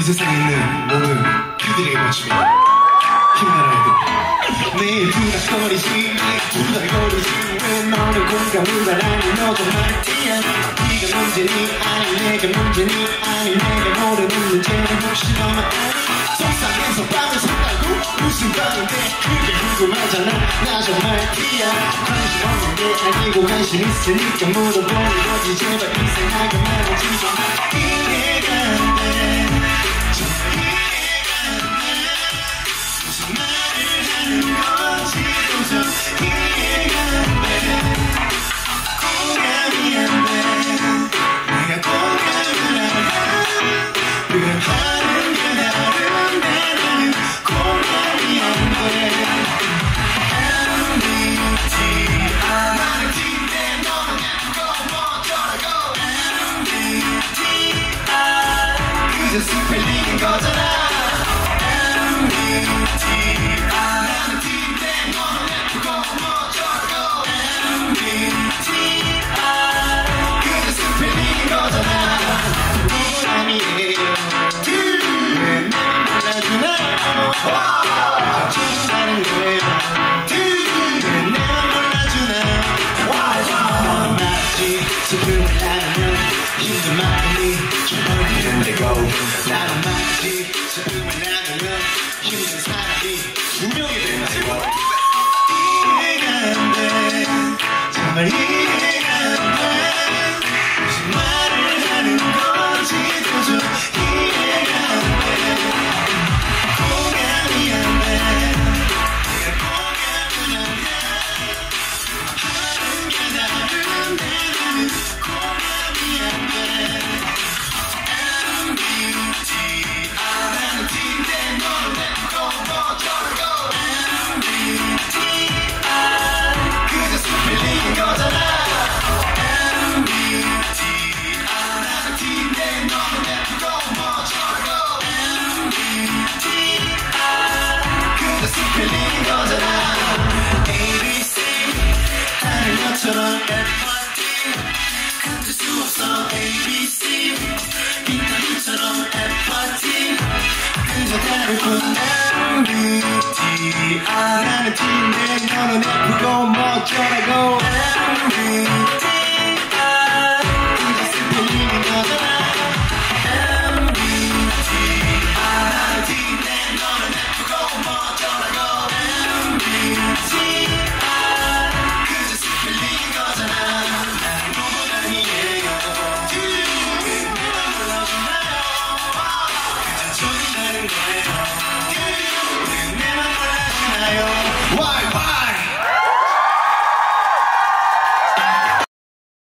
세상에 있는 모든 그들에게 맞춥니다. 힘내라 해도 매일 두닥거리지 왜 너는 공감을 바라니 너 정말 티야. 네가 문제니 아니 내가 문제니 아니 내가 모르는 문제는 혹시 너만 아니 속상해서 밤을 샌다고 무슨 밤인데 그게 궁금하잖아. 나 정말 티야. 관심 없는 게 아니고 관심 있으니까 물어보는 거지. 제발 이상하게 말하지 좀. 이해가 안 돼. 정말 이해가 안 돼. 무슨 말을 하는 건지 도저히 이해가 안 돼. 공감이 안 돼. 내가 공감을 알아. 표현하는 게 다른데 나는 공감이 안 돼. MBTI 나는 T인데 너는 예쁘고 어쩌라고. MBTI 그저 스펠링인 거잖아. MBTI 나는 T인데 너는 예쁘고 어쩌라고. MBTI 그저 스펠링인 거잖아. 누군 아니에요. 왜 나만 몰라주나. 어쩌라는 거야. 왜 나만 몰라주나. 너만 말하지 슬픔을 나누면 힘든 마음이 좀 멀리는데고. 나만 말하지 슬픔을 나누면 힘든 사람이 분명히 된다고. 이해가 안 돼. 정말 이해가 안 돼. 무슨 말을 하는 건지 도저히 이해가 안 돼. 공감이 안 돼. 내가 공감을 안 해. 하는 게 다른데 나는 공감이 안 돼. MBTI 나는 T인데 너는 예쁘고 어쩌라고. MBTI 그저 스펠링인 거잖아. MBTI 나는 T인데 너는 예쁘고 어쩌라고. MBTI 그저 스펠링인 거잖아. ABC 하는 것처럼 FRT 흔들 수 없어. ABC 빈타민처럼 FRT 그저 다를 뿐. MBTI 나는 T인데 너는 예쁘고 어쩌라고.